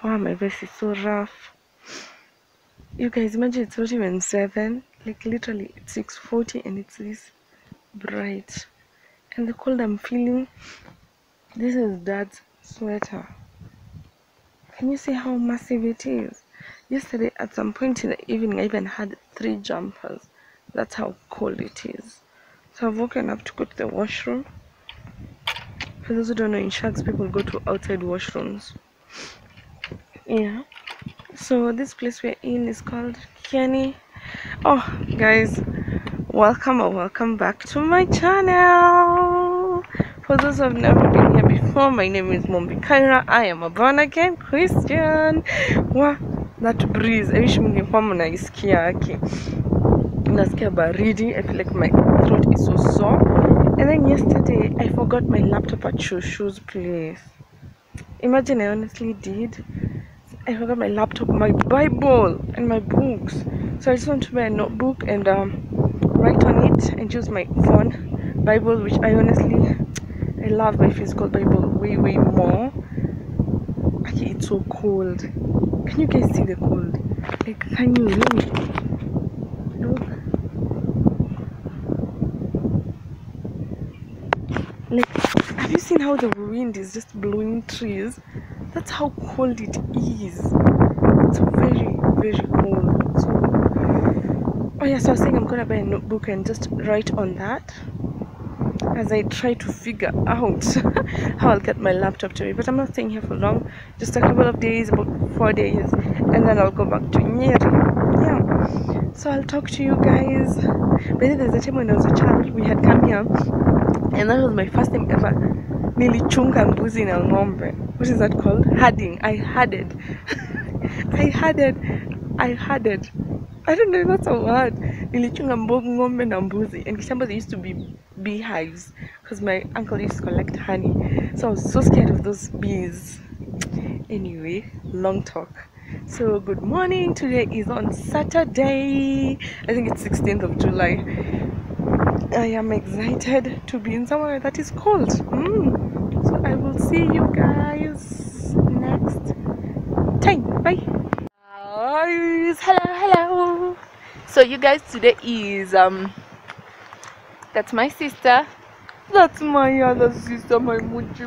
Wow, my voice is so rough. You guys, imagine it's not even 7. Like literally it's 6:40 and it's this bright. And the cold I'm feeling, this is Dad's sweater. Can you see how massive it is? Yesterday at some point in the evening I even had 3 jumpers. That's how cold it is. So I've woken up to go to the washroom. For those who don't know, in Sharks people go to outside washrooms. Yeah. So this place we're in is called Kiani. Oh guys, welcome back to my channel. For those who have never been here before, my name is Mombi Kaira. I am a born again Christian. Wow, that breeze, I wish mngekuwa mnaisikia yake. Nasikia baridi. I feel like my throat is so sore. And then yesterday I forgot my laptop at Shushu's place. Imagine, I honestly did. I forgot my laptop, my Bible, and my books. So I just want to buy a notebook and write on it and use my phone Bible, which I honestly, I love my physical Bible way more. Okay, it's so cold. Can you guys see the cold? Like, can you really look? Like, have you seen how the wind is just blowing trees? That's how cold it is. It's very cold. So, oh yeah, so I was saying I'm gonna buy a notebook and just write on that as I try to figure out how I'll get my laptop to me. But I'm not staying here for long, just a couple of days, about 4 days, and then I'll go back to Nyeri. Yeah, so I'll talk to you guys. But then there's a time when I was a child, we had come here, and that was my first time ever nilichunga mbuzi na ng'ombe. What is that called? Herding. I herded. I herded. I don't know, that's a word. Nilichunga ng'ombe na mbuzi. And Kisamba, there used to be beehives because my uncle used to collect honey. So I was so scared of those bees. Anyway, long talk. So good morning. Today is on Saturday. I think it's 16th of July. I am excited to be in somewhere that is cold. So I will see you guys next time. Bye. Guys, hello. So you guys, today is that's my sister. That's my other sister, my muchi.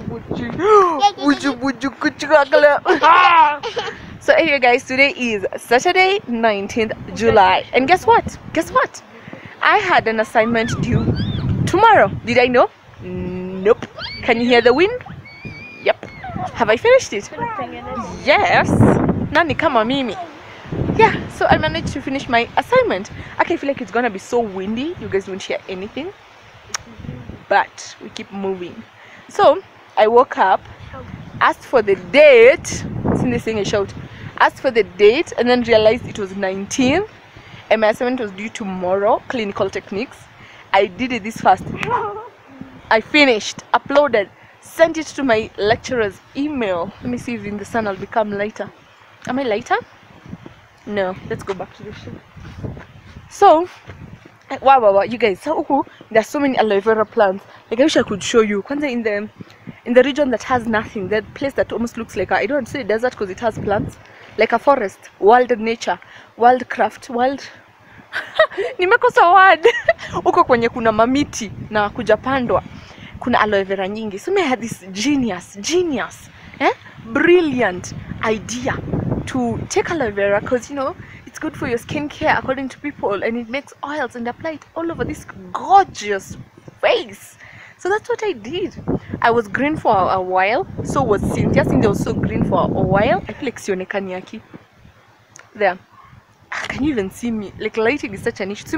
So anyway guys, today is Saturday, 19th July. And guess what? I had an assignment due tomorrow. Did I know? Nope. Can you hear the wind? Yep. Have I finished it? Yes. Nani kama mimi. Yeah, so I managed to finish my assignment. I feel like it's gonna be so windy. You guys won't hear anything. But we keep moving. So I woke up, asked for the date. Seen this thing I shout. Asked for the date and then realized it was 19th. And my assignment was due tomorrow, clinical techniques. I did it this fast. I finished, uploaded, sent it to my lecturer's email. Let me see if in the sun I'll become lighter. Am I lighter? No, let's go back to the show. So, wow, you guys, so there's so many aloe vera plants. Like, I wish I could show you. In the region that has nothing, that place that almost looks like I don't want to say desert because it has plants, like a forest, wild nature, wild craft, wild nimekosa word. Uko kwenye kuna mamiti na kujapandwa, kuna aloe vera nyingi. So I had this genius, brilliant idea to take aloe vera because, you know, it's good for your skincare according to people, and it makes oils and apply it all over this gorgeous face. So that's what I did. I was green for a while. So was Cynthia. Cynthia was so green for a while. I feel like sionekani yaki. There. Can you even see me? Like, lighting is such an issue.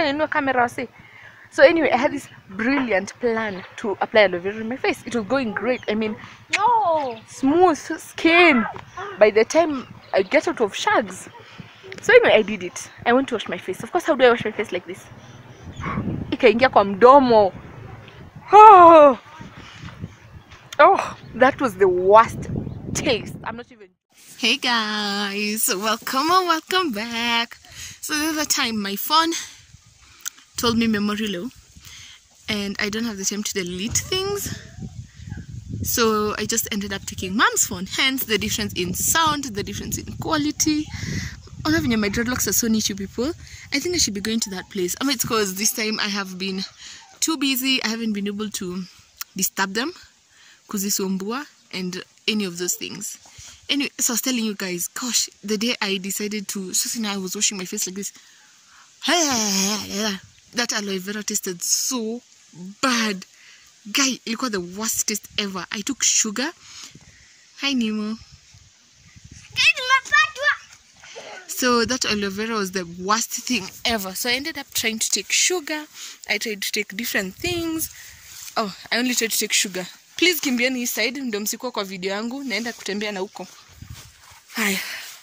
So anyway, I had this brilliant plan to apply aloe vera in my face. It was going great. I mean, smooth skin by the time I get out of shags. So anyway, I did it. I want to wash my face. Of course, how do I wash my face? Like this. Ikaingia kwa mdomo. Oh, that was the worst taste. I'm not even. Hey guys, welcome back. So the other time my phone told me memory low and I don't have the time to delete things. So I just ended up taking mom's phone, hence the difference in sound, the difference in quality. Oh, having my dreadlocks are so neat, you people. I think I should be going to that place. I mean, it's because this time I have been too busy. I haven't been able to disturb them, kuzisumbua, and any of those things. Anyway, so I was telling you guys, gosh, the day I decided to, Susie and I was washing my face like this. That aloe vera tasted so bad. Guy, it was the worst taste ever. I took sugar. Hi, Nemo. So that aloe vera was the worst thing ever. So I ended up trying to take sugar. I tried to take different things. Oh, I only tried to take sugar. Please kimbiani hii side ndio msikuwa kwa video yangu. Naenda kutembea na huko. Hi.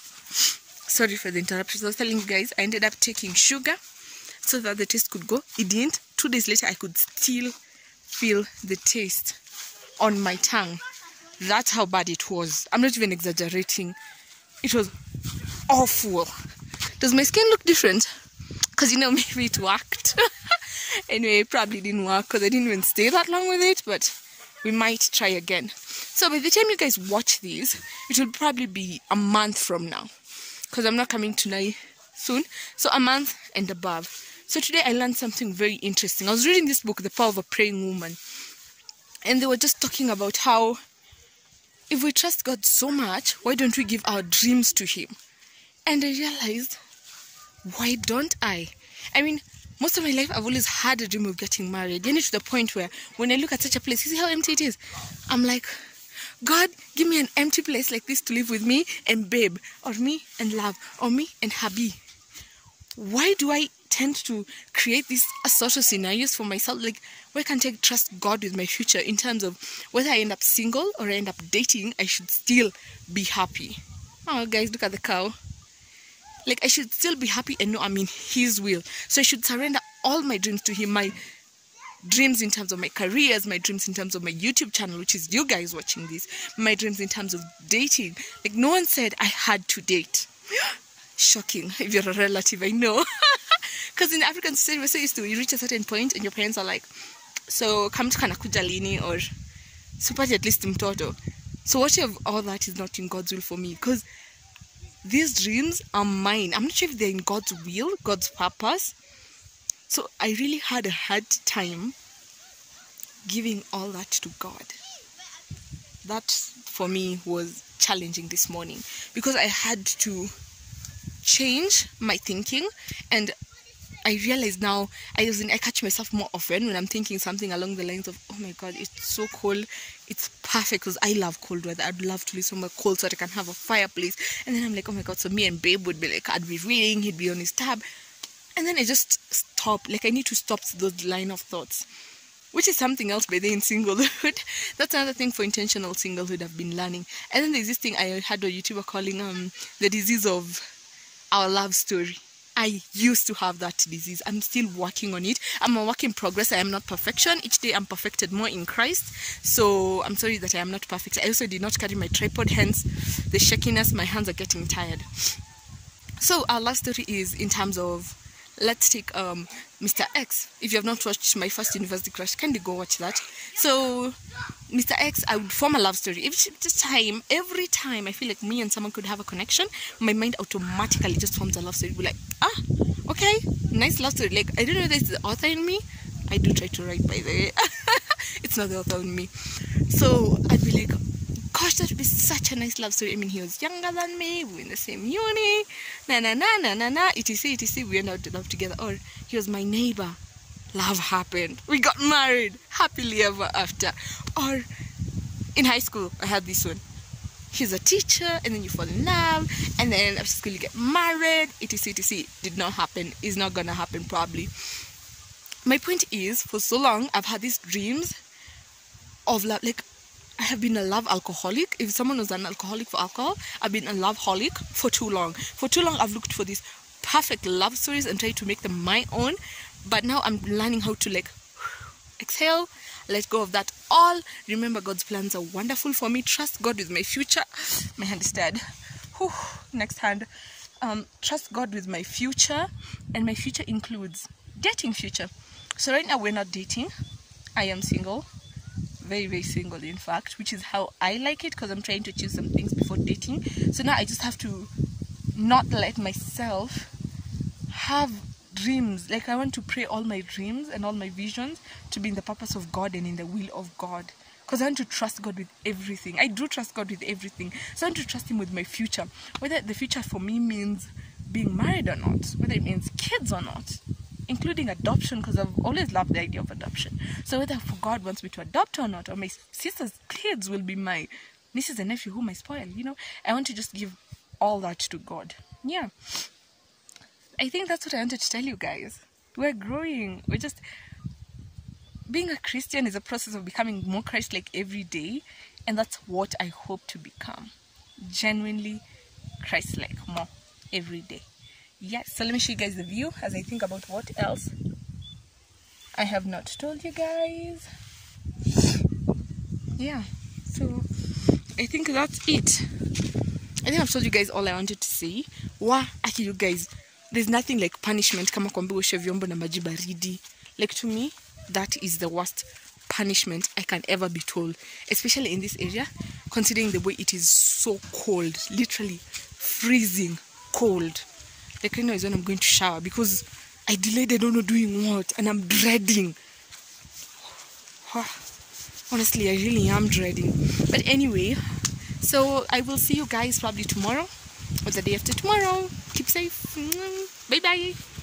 Sorry for the interruption. I was telling you guys, I ended up taking sugar so that the taste could go. It didn't. 2 days later, I could still feel the taste on my tongue. That's how bad it was. I'm not even exaggerating. It was awful. Does my skin look different? Because, you know, maybe it worked. Anyway, it probably didn't work because I didn't even stay that long with it, but we might try again. So by the time you guys watch these, it will probably be a month from now because I'm not coming to Nai soon. So a month and above. So today I learned something very interesting. I was reading this book, The Power of a Praying Woman, and they were just talking about how if we trust God so much, why don't we give our dreams to Him? And I realized, why don't I? I mean, most of my life I've always had a dream of getting married. To the point where when I look at such a place, you see how empty it is? I'm like, God, give me an empty place like this to live with me and babe, or me and love, or me and hubby. Why do I tend to create these social scenarios for myself? Like, why can't I trust God with my future in terms of whether I end up single or I end up dating, I should still be happy. Oh, guys, look at the cow. Like, I should still be happy and know I'm in His will. So I should surrender all my dreams to Him. My dreams in terms of my careers, my dreams in terms of my YouTube channel, which is you guys watching this, my dreams in terms of dating. Like, no one said I had to date. Shocking if you're a relative, I know. Because in the African society, we're so used to, you reach a certain point and your parents are like, so come to kanakuja lini, or supati at least mtoto. So what if all that is not in God's will for me? Because these dreams are mine. I'm not sure if they're in God's will, God's purpose. So I really had a hard time giving all that to God. That for me was challenging this morning because I had to change my thinking, and I realize now I catch myself more often when I'm thinking something along the lines of, oh my God, it's so cold. It's perfect because I love cold weather. I'd love to live somewhere cold so that I can have a fireplace. And then I'm like, oh my God, so me and babe would be like, I'd be reading, he'd be on his tab. And then I just stop. Like, I need to stop those line of thoughts, which is something else by then in singlehood. That's another thing for intentional singlehood I've been learning. And then there's this thing I had a YouTuber calling the disease of our love story. I used to have that disease. I'm still working on it. I'm a work in progress. I am not perfection. Each day I'm perfected more in Christ. So I'm sorry that I am not perfect. I also did not carry my tripod, hence the shakiness. My hands are getting tired. So our love story is in terms of, let's take Mr. X. If you have not watched my first university crush, kindly go watch that. So Mr. X, I would form a love story. Every time I feel like me and someone could have a connection, my mind automatically just forms a love story. Be like, okay, nice love story. Like, I don't know if there's the author in me. I do try to write, by the way. It's not the author in me. So I'd be like, gosh, that would be such a nice love story. I mean, he was younger than me. We were in the same uni. etc. We went out to love together. Or he was my neighbor. Love happened. We got married. Happily ever after. Or in high school, I had this one. He's a teacher, and then you fall in love, and then after school you get married. etc. Did not happen. Is not gonna happen probably. My point is, for so long, I've had these dreams of love. Like, I have been a love alcoholic. If someone was an alcoholic for alcohol, I've been a love-holic for too long. For too long, I've looked for these perfect love stories and tried to make them my own. But now I'm learning how to, like, exhale, let go of that all. Remember, God's plans are wonderful for me. Trust God with my future. My hand is dead. Whew, next hand. Trust God with my future, and my future includes dating future. So right now we're not dating. I am single. very, very single, in fact, which is how I like it, because I'm trying to achieve some things before dating. So now I just have to not let myself have dreams. Like, I want to pray all my dreams and all my visions to be in the purpose of God and in the will of God, because I want to trust God with everything. I do trust God with everything. So I want to trust him with my future, whether the future for me means being married or not, whether it means kids or not, including adoption, because I've always loved the idea of adoption. So whether God wants me to adopt or not, or my sister's kids will be my nieces and nephew whom I spoil, you know, I want to just give all that to God. Yeah, I think that's what I wanted to tell you guys. We're growing. We're just, being a Christian is a process of becoming more Christ-like every day, and that's what I hope to become. Genuinely Christ-like more every day. Yes, so let me show you guys the view as I think about what else I have not told you guys. Yeah, so I think that's it. I think I've told you guys all I wanted to say. Actually, you guys, there's nothing like punishment kama kuambiwa oshe vyombo na maji baridi. Like, to me, that is the worst punishment I can ever be told, especially in this area, considering the way it is so cold, literally freezing cold. Like, right now is when I'm going to shower, because I delayed, I don't know doing what, and I'm dreading. Honestly, I really am dreading. But anyway, so I will see you guys probably tomorrow or the day after tomorrow. Keep safe. Bye bye.